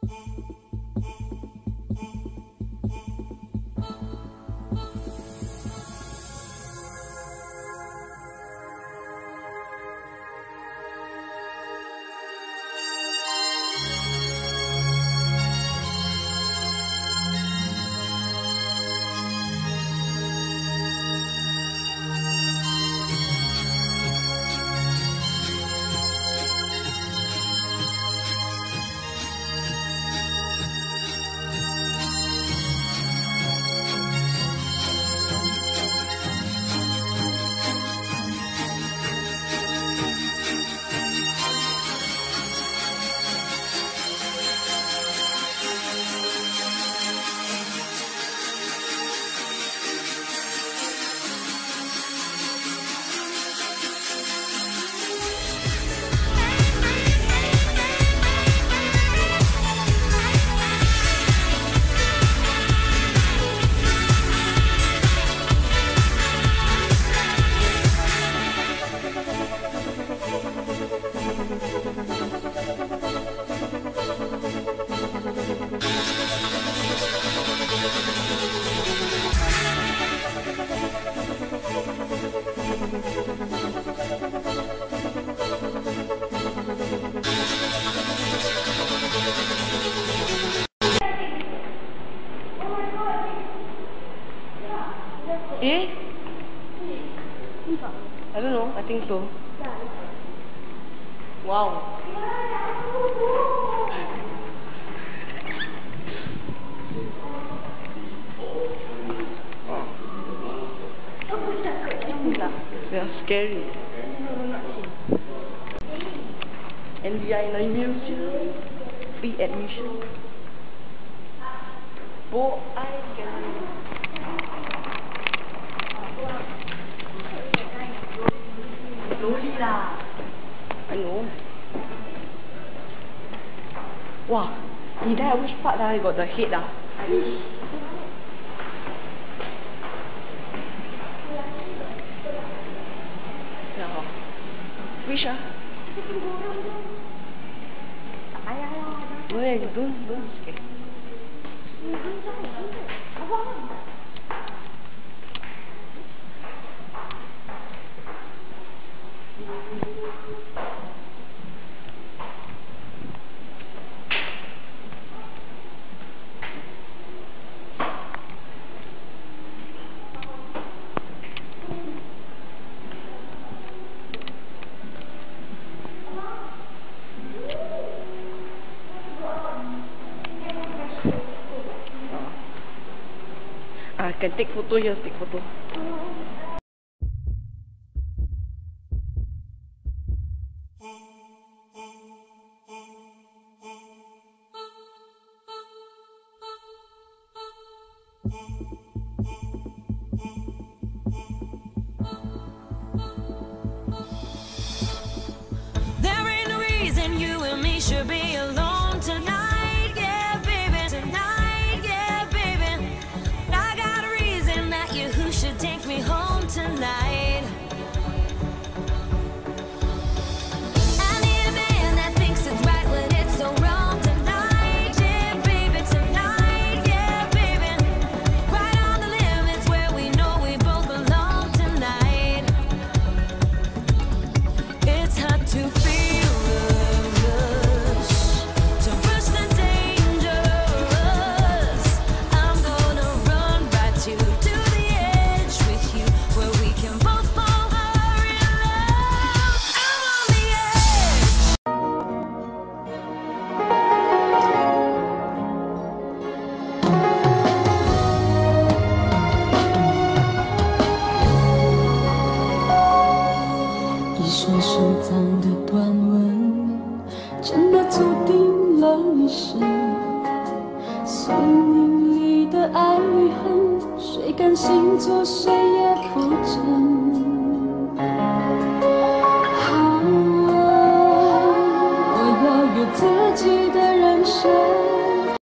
Eh? I don't know, I think so. Wow. They are scary. And we are in a museum. Free admission. Bo Ai Gallery. Slowly lah. I know. Wow. He died which part ah? He got the head ah. Yeah. Which ah? Don't scare. Can take photo here, take photo. There ain't no reason you and me should be alone tonight, yeah, baby, tonight, yeah, baby. I got a reason that you who should take me home tonight. I need a man that thinks it's right when it's so wrong tonight, yeah, baby, tonight, yeah, baby. Right on the limits where we know we both belong tonight. It's hard to feel the rush, to rush the dangerous. I'm gonna run right to the edge with you, where we can both fall in love. I'm on the edge. 一双收藏的短吻，真的注定了一生。宿命里的爱与恨，谁甘心做谁也不争。